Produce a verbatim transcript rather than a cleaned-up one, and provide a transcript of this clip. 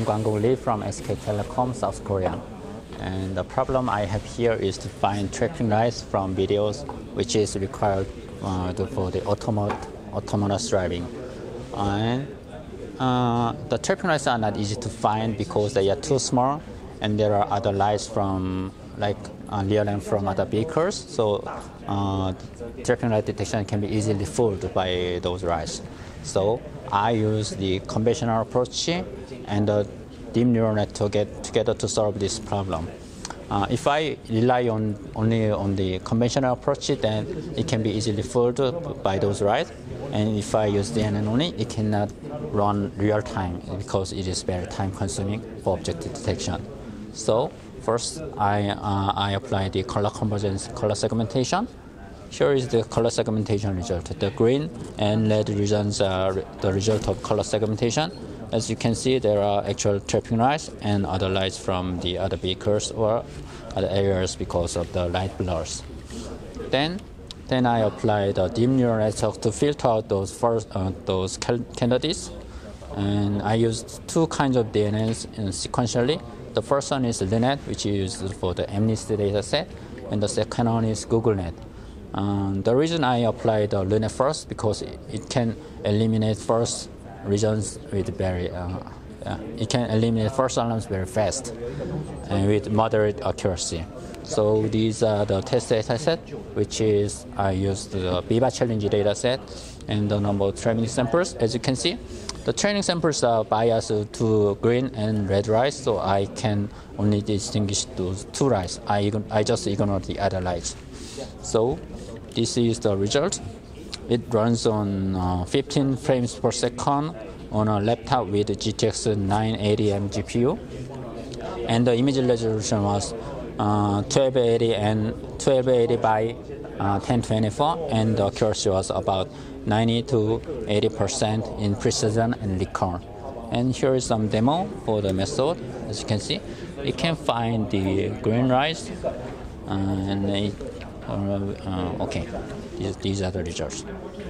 Kwang-Gong Lee from S K Telecom, South Korea. And the problem I have here is to find tracking lights from videos, which is required uh, to, for the automat, autonomous driving. And uh, the tracking lights are not easy to find because they are too small, and there are other lights from like uh, real and from other vehicles. So uh, tracking light detection can be easily fooled by those lights. So I use the conventional approach and the deep neural net to get together to solve this problem. Uh, if I rely on only on the conventional approach, then it can be easily fooled by those lights. And if I use D N N only, it cannot run real time because it is very time consuming for object detection. So first, I uh, I apply the color convergence color segmentation. Here is the color segmentation result. The green and red regions are the result of color segmentation. As you can see, there are actual traffic lights and other lights from the other vehicles or other areas because of the light blurs. Then, then I apply the deep neural network to filter out those first uh, those candidates. And I used two kinds of D N Ns sequentially. The first one is LeNet, which is used for the MNIST dataset, and the second one is GoogleNet. Um, the reason I applied the LeNet first because it, it can eliminate first regions with very, uh, uh, it can eliminate first alarms very fast and with moderate accuracy. So these are the test dataset, which is I used the Viva Challenge dataset and the number of training samples. As you can see, the training samples are biased to green and red lights, so I can only distinguish those two lights. I, I just ignore the other lights. So this is the result. It runs on uh, fifteen frames per second on a laptop with G T X nine eighty M G P U. And the image resolution was uh, twelve eighty and twelve eighty by uh, ten twenty-four, and the accuracy was about ninety to eighty percent in precision and recall. And here is some demo for the method. As you can see, it can find the green lights, uh, and it, uh, uh, okay, these, these are the results.